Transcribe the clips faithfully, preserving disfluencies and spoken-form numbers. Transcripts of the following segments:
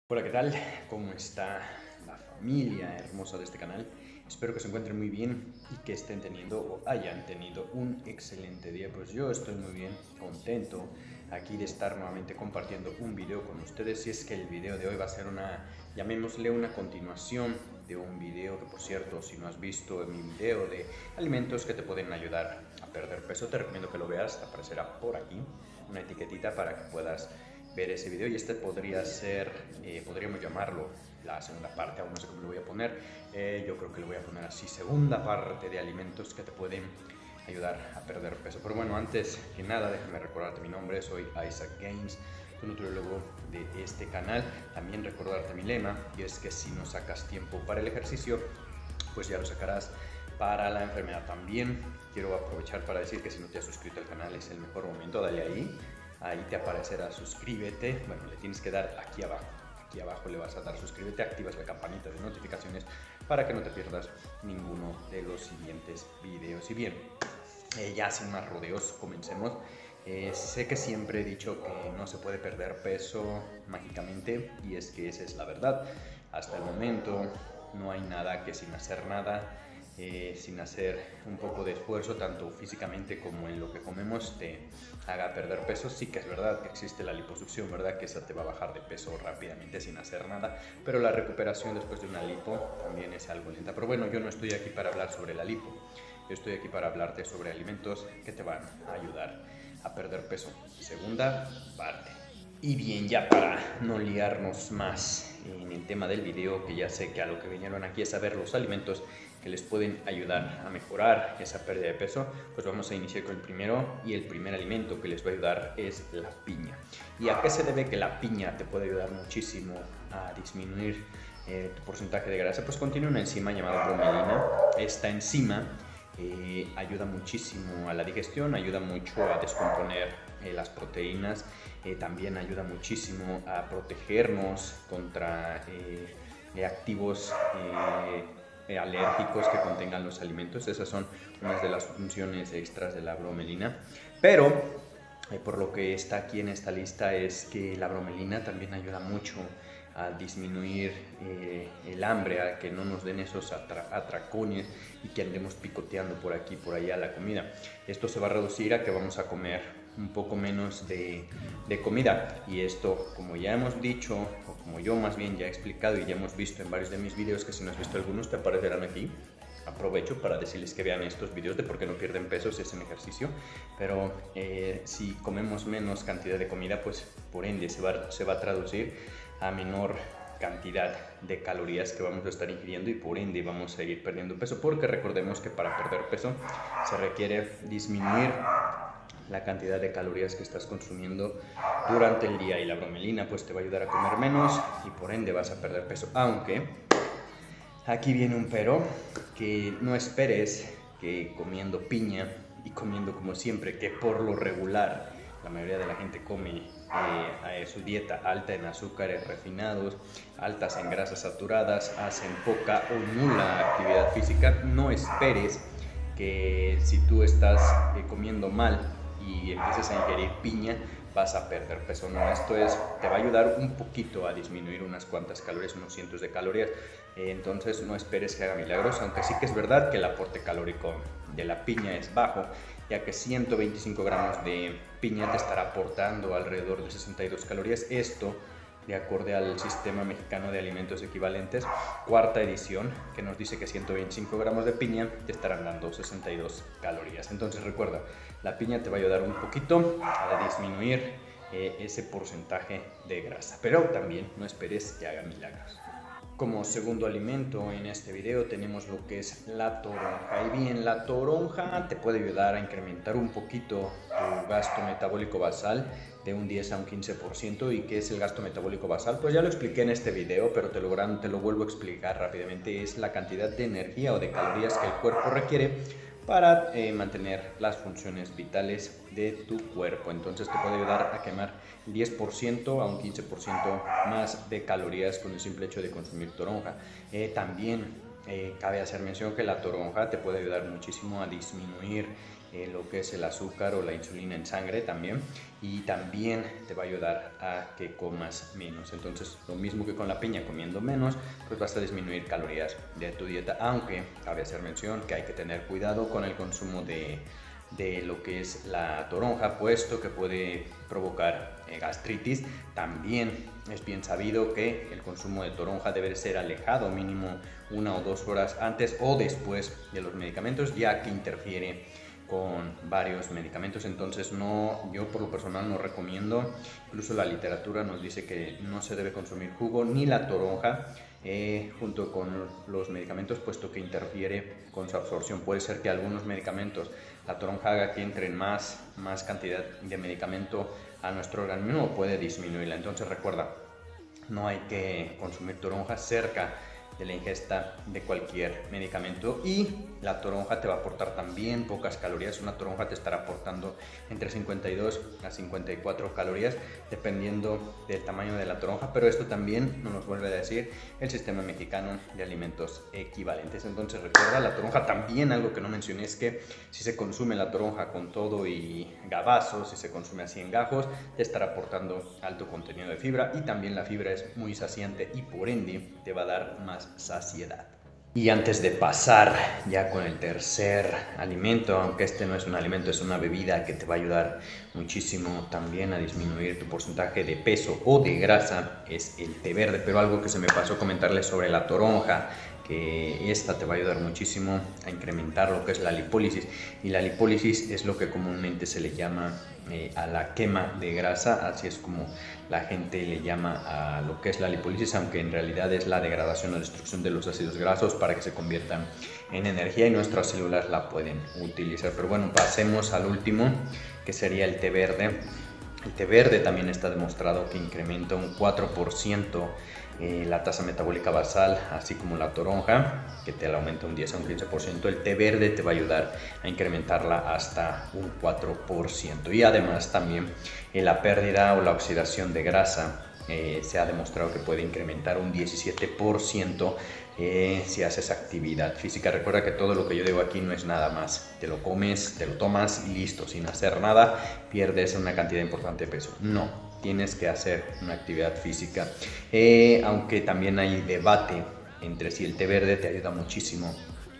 Hola, ¿qué tal? ¿Cómo está la familia hermosa de este canal? Espero que se encuentren muy bien y que estén teniendo o hayan tenido un excelente día. Pues yo estoy muy bien, contento aquí de estar nuevamente compartiendo un video con ustedes. Y es que el video de hoy va a ser una, llamémosle una continuación de un video que, por cierto, si no has visto mi video de alimentos que te pueden ayudar a perder peso, te recomiendo que lo veas. Te aparecerá por aquí una etiquetita para que puedas ver ese video, y este podría ser, eh, podríamos llamarlo la segunda parte, aún no sé cómo lo voy a poner. Eh, yo creo que lo voy a poner así: segunda parte de alimentos que te pueden ayudar a perder peso. Pero bueno, antes que nada, déjame recordarte mi nombre. Soy Isaac Games, tu nutriólogo de este canal. También recordarte mi lema, y es que si no sacas tiempo para el ejercicio, pues ya lo sacarás para la enfermedad. También quiero aprovechar para decir que si no te has suscrito al canal, es el mejor momento. Dale ahí, ahí te aparecerá suscríbete. Bueno, le tienes que dar aquí abajo. Aquí abajo le vas a dar suscríbete, activas la campanita de notificaciones para que no te pierdas ninguno de los siguientes videos. Y bien, eh, ya sin más rodeos, comencemos. Eh, sé que siempre he dicho que no se puede perder peso mágicamente, y es que esa es la verdad. Hasta el momento no hay nada que sin hacer nada, eh, sin hacer un poco de esfuerzo, tanto físicamente como en lo que comemos, te haga perder peso. Sí que es verdad que existe la liposucción, ¿verdad? Que esa te va a bajar de peso rápidamente sin hacer nada, pero la recuperación después de una lipo también es algo lenta. Pero bueno, yo no estoy aquí para hablar sobre la lipo, yo estoy aquí para hablarte sobre alimentos que te van a ayudar a perder peso. Segunda parte. Y bien, ya para no liarnos más en el tema del video, que ya sé que a lo que vinieron aquí es a ver los alimentos que les pueden ayudar a mejorar esa pérdida de peso, pues vamos a iniciar con el primero. Y el primer alimento que les va a ayudar es la piña. ¿Y a qué se debe que la piña te puede ayudar muchísimo a disminuir eh, tu porcentaje de grasa? Pues contiene una enzima llamada bromelina. Esta enzima Eh, ayuda muchísimo a la digestión, ayuda mucho a descomponer eh, las proteínas, eh, también ayuda muchísimo a protegernos contra eh, activos eh, alérgicos que contengan los alimentos. Esas son unas de las funciones extras de la bromelina. Pero eh, por lo que está aquí en esta lista es que la bromelina también ayuda mucho a disminuir eh, el hambre, a que no nos den esos atra atracones y que andemos picoteando por aquí por allá la comida. Esto se va a reducir a que vamos a comer un poco menos de, de comida, y esto, como ya hemos dicho, o como yo más bien ya he explicado y ya hemos visto en varios de mis videos, que si no has visto algunos te aparecerán aquí. Aprovecho para decirles que vean estos videos de por qué no pierden peso si hacen ejercicio. Pero eh, si comemos menos cantidad de comida, pues por ende se va, se va a traducir a menor cantidad de calorías que vamos a estar ingiriendo, y por ende vamos a ir perdiendo peso, porque recordemos que para perder peso se requiere disminuir la cantidad de calorías que estás consumiendo durante el día, y la bromelina pues te va a ayudar a comer menos y por ende vas a perder peso. Aunque aquí viene un pero, que no esperes que comiendo piña y comiendo como siempre, que por lo regular la mayoría de la gente come eh, su dieta alta en azúcares refinados, altas en grasas saturadas, hacen poca o nula actividad física. No esperes que si tú estás eh, comiendo mal y empieces a ingerir piña vas a perder peso. No, esto es, te va a ayudar un poquito a disminuir unas cuantas calorías, unos cientos de calorías. Eh, entonces no esperes que haga milagros, aunque sí que es verdad que el aporte calórico de la piña es bajo, ya que ciento veinticinco gramos de piña te estará aportando alrededor de sesenta y dos calorías. Esto de acuerdo al Sistema Mexicano de Alimentos Equivalentes, cuarta edición, que nos dice que ciento veinticinco gramos de piña te estarán dando sesenta y dos calorías. Entonces recuerda, la piña te va a ayudar un poquito a disminuir eh, ese porcentaje de grasa, pero también no esperes que haga milagros. Como segundo alimento en este video tenemos lo que es la toronja. Y bien, la toronja te puede ayudar a incrementar un poquito tu gasto metabólico basal de un diez a un quince por ciento. ¿Y qué es el gasto metabólico basal? Pues ya lo expliqué en este video, pero te lo, te lo vuelvo a explicar rápidamente. Es la cantidad de energía o de calorías que el cuerpo requiere para eh, mantener las funciones vitales de tu cuerpo. Entonces te puede ayudar a quemar diez por ciento a un quince por ciento más de calorías con el simple hecho de consumir toronja. Eh, también eh, cabe hacer mención que la toronja te puede ayudar muchísimo a disminuir eh, lo que es el azúcar o la insulina en sangre también, y también te va a ayudar a que comas menos. Entonces, lo mismo que con la piña, comiendo menos, pues vas a disminuir calorías de tu dieta, aunque cabe hacer mención que hay que tener cuidado con el consumo de de lo que es la toronja, puesto que puede provocar eh, gastritis. También es bien sabido que el consumo de toronja debe ser alejado mínimo una o dos horas antes o después de los medicamentos, ya que interfiere con varios medicamentos. Entonces no, yo por lo personal no recomiendo, incluso la literatura nos dice que no se debe consumir jugo ni la toronja eh, junto con los medicamentos, puesto que interfiere con su absorción. Puede ser que algunos medicamentos, la toronja haga que entren más, más cantidad de medicamento a nuestro organismo, o puede disminuirla. Entonces recuerda, no hay que consumir toronja cerca de la ingesta de cualquier medicamento, y la toronja te va a aportar también pocas calorías. Una toronja te estará aportando entre cincuenta y dos a cincuenta y cuatro calorías dependiendo del tamaño de la toronja, pero esto también nos vuelve a decir el Sistema Mexicano de Alimentos Equivalentes. Entonces recuerda, la toronja también, algo que no mencioné, es que si se consume la toronja con todo y gabazos, si se consume así en gajos, te estará aportando alto contenido de fibra, y también la fibra es muy saciante y por ende te va a dar más saciedad. Y antes de pasar ya con el tercer alimento, aunque este no es un alimento, es una bebida que te va a ayudar muchísimo también a disminuir tu porcentaje de peso o de grasa, es el té verde. Pero algo que se me pasó comentarles sobre la toronja, que esta te va a ayudar muchísimo a incrementar lo que es la lipólisis, y la lipólisis es lo que comúnmente se le llama eh, a la quema de grasa, así es como la gente le llama a lo que es la lipólisis, aunque en realidad es la degradación o destrucción de los ácidos grasos para que se conviertan en energía y nuestras células la pueden utilizar. Pero bueno, pasemos al último, que sería el té verde. El té verde también está demostrado que incrementa un cuatro por ciento eh, la tasa metabólica basal, así como la toronja, que te la aumenta un diez a un quince por ciento. El té verde te va a ayudar a incrementarla hasta un cuatro por ciento. Y además también en la pérdida o la oxidación de grasa eh, se ha demostrado que puede incrementar un diecisiete por ciento eh, si haces actividad física. Recuerda que todo lo que yo digo aquí no es nada más. Te lo comes, te lo tomas y listo, sin hacer nada pierdes una cantidad importante de peso. No, tienes que hacer una actividad física. Eh, aunque también hay debate entre si el té verde te ayuda muchísimo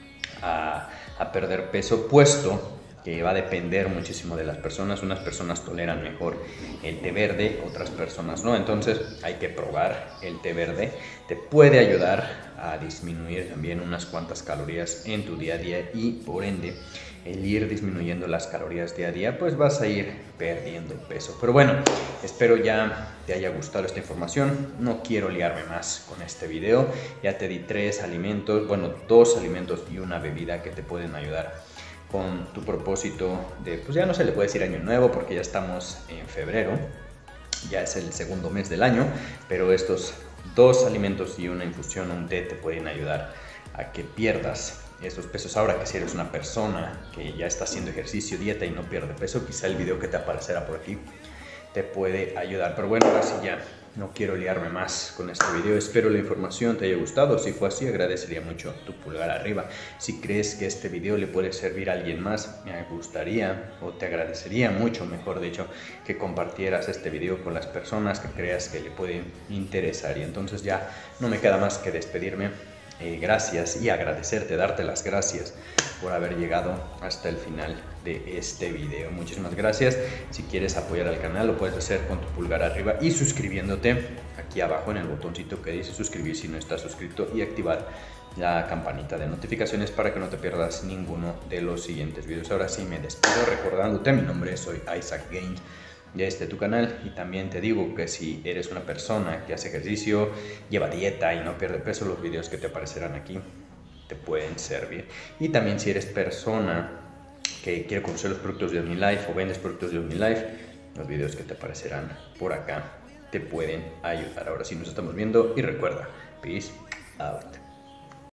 a, a perder peso, puesto que va a depender muchísimo de las personas. Unas personas toleran mejor el té verde, otras personas no. Entonces hay que probar el té verde. Te puede ayudar a disminuir también unas cuantas calorías en tu día a día, y por ende el ir disminuyendo las calorías día a día, pues vas a ir perdiendo peso. Pero bueno, espero ya te haya gustado esta información. No quiero liarme más con este video. Ya te di tres alimentos, bueno, dos alimentos y una bebida que te pueden ayudar con tu propósito de, pues ya no se le puede decir año nuevo porque ya estamos en febrero, ya es el segundo mes del año, pero estos dos alimentos y una infusión, un té, te pueden ayudar a que pierdas esos pesos. Ahora que si eres una persona que ya está haciendo ejercicio, dieta y no pierde peso, quizá el video que te aparecerá por aquí te puede ayudar. Pero bueno, ahora sí ya no quiero liarme más con este video. Espero la información te haya gustado. Si fue así, agradecería mucho tu pulgar arriba. Si crees que este video le puede servir a alguien más, me gustaría, o te agradecería mucho, mejor dicho, que compartieras este video con las personas que creas que le pueden interesar. Y entonces ya no me queda más que despedirme. Eh, gracias y agradecerte, darte las gracias por haber llegado hasta el final de este video. Muchísimas gracias. Si quieres apoyar al canal, lo puedes hacer con tu pulgar arriba y suscribiéndote aquí abajo en el botoncito que dice suscribir si no estás suscrito, y activar la campanita de notificaciones para que no te pierdas ninguno de los siguientes videos. Ahora sí me despido recordándote, mi nombre es, soy Isaac Games de este tu canal, y también te digo que si eres una persona que hace ejercicio, lleva dieta y no pierde peso, los videos que te aparecerán aquí te pueden servir. Y también si eres persona que quiere conocer los productos de OmniLife o vendes productos de OmniLife, los videos que te aparecerán por acá te pueden ayudar. Ahora sí nos estamos viendo y recuerda, peace out.